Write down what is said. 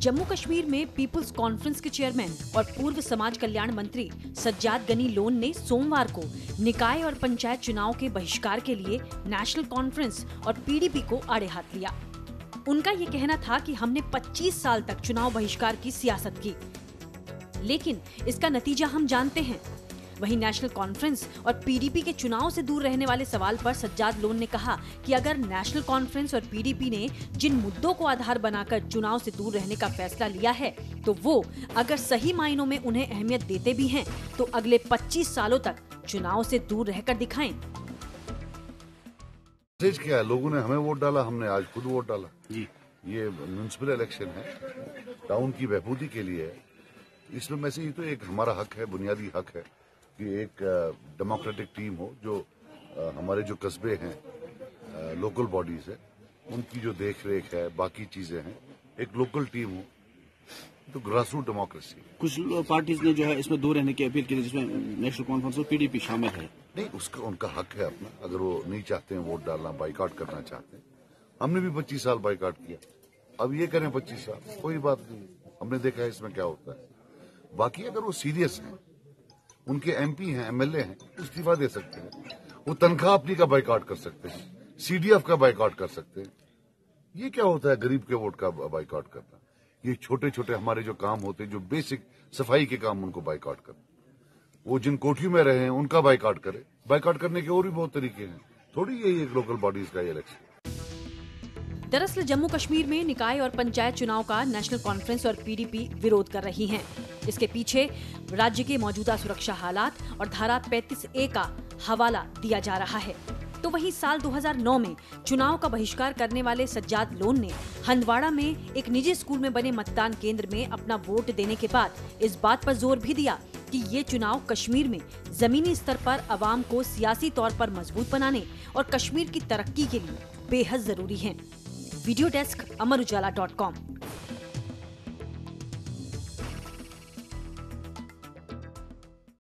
जम्मू कश्मीर में people's conference के chairman और पूर्व समाज कल्याण मंत्री सज्जाद गनी लोन ने सोमवार को निकाय और पंचायत चुनाव के बहिष्कार के लिए नेशनल कॉन्फ्रेंस और पीडीपी को आड़े हाथ लिया। उनका ये कहना था कि हमने 25 साल तक चुनाव बहिष्कार की सियासत की, लेकिन इसका नतीजा हम जानते हैं। वहीं नेशनल कॉन्फ्रेंस और पीडीपी के चुनाव से दूर रहने वाले सवाल पर सज्जाद लोन ने कहा कि अगर नेशनल कॉन्फ्रेंस और पीडीपी ने जिन मुद्दों को आधार बनाकर चुनाव से दूर रहने का फैसला लिया है, तो वो अगर सही मायनों में उन्हें अहमियत देते भी हैं, तो अगले 25 सालों तक चुनाव से दूर रहकर दिखाएं। क्या है, लोगों ने हमें वोट डाला, हमने आज खुद वोट डाला जी। ये म्युनिसिपल इलेक्शन है, टाउन की बहबूदी के लिए है। इसमें में से ये तो एक हमारा हक है, बुनियादी हक है कि एक डेमोक्रेटिक टीम हो जो हमारे जो कस्बे हैं, लोकल बॉडीज है, उनकी जो देख रेख है, बाकी चीजें हैं, एक लोकल टीम हो, तो ग्रास रूट डेमोक्रेसी। कुछ पार्टीज ने जो है इसमें दूर रहने की अपील की, जिसमें नेशनल कॉन्फ्रेंस और पीडीपी शामिल है। नहीं, उसका उनका हक है अपना, अगर वो नहीं चाहते हैं वोट डालना, बाइकआउट करना चाहते हैं। हमने भी 25 साल बाइकआउट किया, अब ये करें 25 साल, कोई बात नहीं, हमने देखा है इसमें क्या होता है। बाकी अगर वो सीरियस हैं, उनके एमपी हैं, एमएलए हैं, इस्तीफा दे सकते हैं, वो तनख्वाह अपनी का बाइकआउट कर सकते हैं, सीडीएफ का बाइकआउट कर सकते हैं। ये क्या होता है गरीब के वोट का बाइकआउट करना? ये छोटे छोटे हमारे जो काम होते हैं, जो बेसिक सफाई के काम, उनको बाइकआउट करना। वो जिन कोठियों में रहे हैं उनका बाइकआउट करे। बाइकआउट करने के और भी बहुत तरीके हैं, थोड़ी यही एक लोकल बॉडीज का इलेक्शन। दरअसल जम्मू कश्मीर में निकाय और पंचायत चुनाव का नेशनल कॉन्फ्रेंस और पीडीपी विरोध कर रही हैं। इसके पीछे राज्य के मौजूदा सुरक्षा हालात और धारा 35A का हवाला दिया जा रहा है। तो वहीं साल 2009 में चुनाव का बहिष्कार करने वाले सज्जाद लोन ने हंदवाड़ा में एक निजी स्कूल में बने मतदान केंद्र में अपना वोट देने के बाद इस बात पर जोर भी दिया कि ये चुनाव कश्मीर में जमीनी स्तर पर अवाम को सियासी तौर पर मजबूत बनाने और कश्मीर की तरक्की के लिए बेहद जरूरी हैं। Video desk, Amar Ujala dot com.